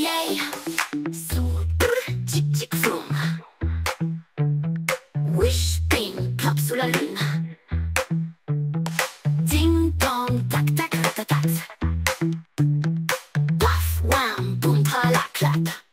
yay. Super, tic tic vroom. Wish, ping, plop sous la lune. Ding dong, tac tac, ratatat. Paf, wham, boum, tralaclap.